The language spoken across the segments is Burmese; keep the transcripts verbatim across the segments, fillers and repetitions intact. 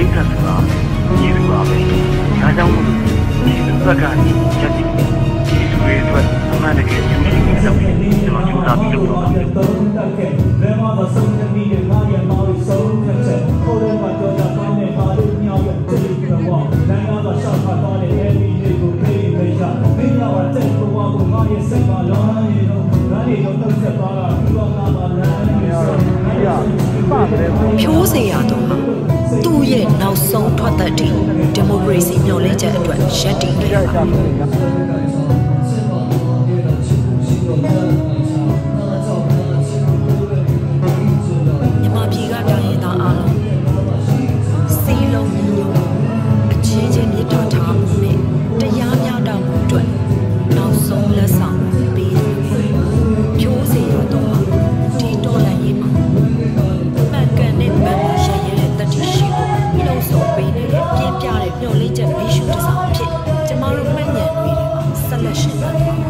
ရိတ်ကဆိုတာရည်ရွယ်ပါပဲဒါကြောင့်မို့ဒီဘက်ကနေချက်ကြည့်ဒီဆိုရဲအတွက်အမှန်တကယ်ကျူးရှိနေတော့ကျွန်တော်ကြိုးစားပြီးလုပ်တော့တာဘယ်မှာမဆုံးတဲ့မိရဲ့ငါရဲ့မောင်လေးဆုံးတဲ့ချက်ဟိုထဲမှာတော့တာပိုင်းနဲ့ပါလို့ညောင်းရတဲ့ဒီကဘောနိုင်ငံကရှောက်ခါတော့တဲ့အဲဒီလေးကိုပြေးပေးရမင်းရောတဲ့ဘဝကိုငါရဲ့စိတ်မှာလောင်းနေတော့ငါတွေတော့တက်ဆက်သွားတာဒီတော့ငါမှလမ်းနေဆိုဖြိုးစေရတော့သူ့ရဲ့နောက်ဆုံးထွက်သက်တဲ့ဒီမိုကရေစီမျှော်လင့်ချက်အတွက်ရပ်တည်ခဲ့တာမြန်မာပြည်ကတိုင်းရင်းသားအားလုံးစီးလုံးညီညွတ်အချင်းချင်းမြတ်တာထားမှုနဲ့တရားမျှတမှုအတွက်နောက်ဆုံးလက်ဆောင်ပေးဖြိုးစေရတော့ဒီတော်လှန်ရေးမှာမှန်ကန်တဲ့ဗန်ရရဲ့တတိရှိကိုလှုံ့ဆော်ပေးနေတဲ့ပြင်းပြတဲ့မျှော်လင့်ချက်မိရှုတစ်ဆောင်ဖြစ်ကျမတို့မှတ်ဉာဏ်တွေမှာဆက်လက်ရှင်သန်ပါ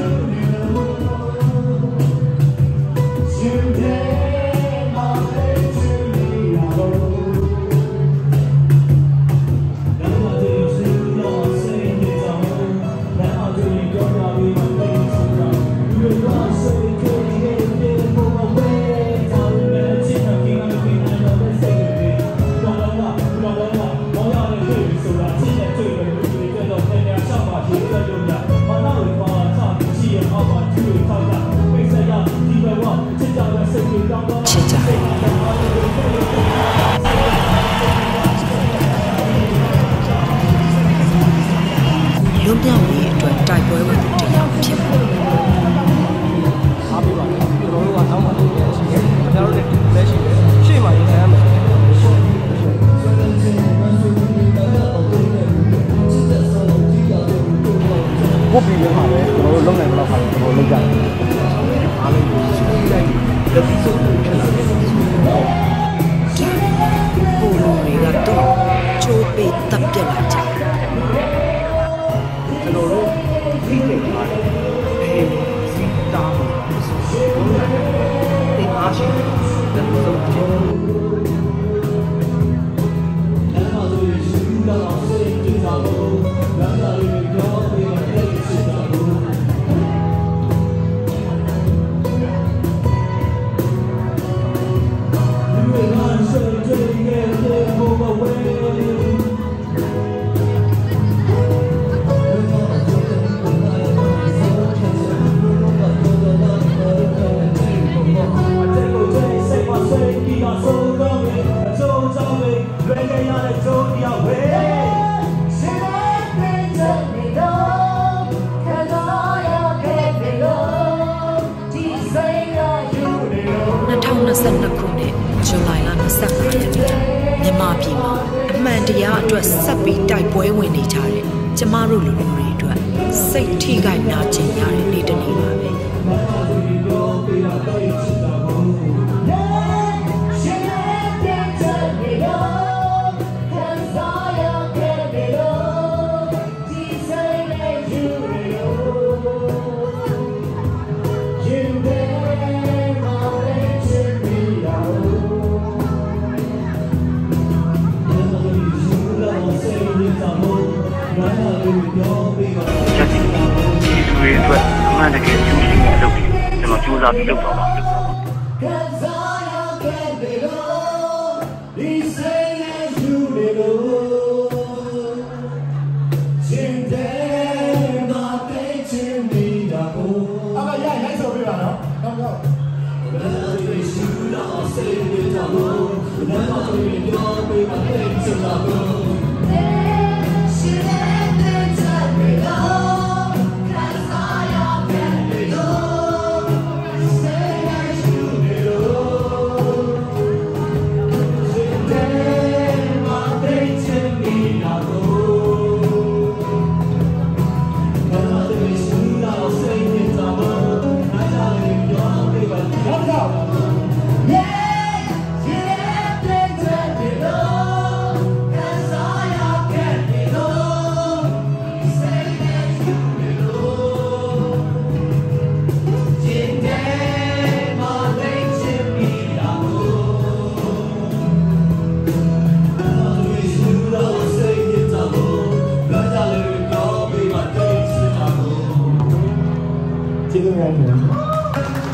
လွန်မြောက်ရေးအတွက်တိုက်ပွဲဝင်တရားဖြစ်ပါတယ်။အားပေးပါမယ်။ကျွန်တော်တို့ကတောင်းပန်နေရရှိတယ်။ကျွန်တော်တို့လည်းလက်ရှိတယ်။ရှေ့မှာရင်ဆိုင်ရမယ်။ဘုတ်ပြီးရမှာပဲကျွန်တော်တို့လုံနိုင်မလို့ခါကျွန်တော်လုပ်ကြတယ်။အားလုံးကိုစီးလိုက်လက်ပြီးဆုံးဖြစ်လာတယ်။ဘိုးလိုတွေကတော့ချိုးပေးတပ်ပြလာကြတယ်။ကျွန်တော်တို့ဒီကိစ္စမှာအေးစီတာဆိုတော့ဒီအားရှိတဲ့ဆုံးဖြတ်၂၀၂၂ခုနှစ်ဇူလိုင်လ၂၅ရက်နေ့မြန်မာပြည်မှာအမှန်တရားအတွက်ဆက်ပြီးတိုက်ပွဲဝင်နေကြတဲ့ကျမတို့လူလူတွေအတွက်စိတ်ထိခိုက်နာကျင်ရတဲ့နေ့တစ်နေ့ပါပဲချက်စီဒီဆိုရဲအတွက်အမှန်တကယ်ကျူးရှိနေလို့ကျွန်တော်ကြိုးစားပြီးလုပ်တော့ပါ Yeah! ကျေးဇူးများတင်ပါတယ်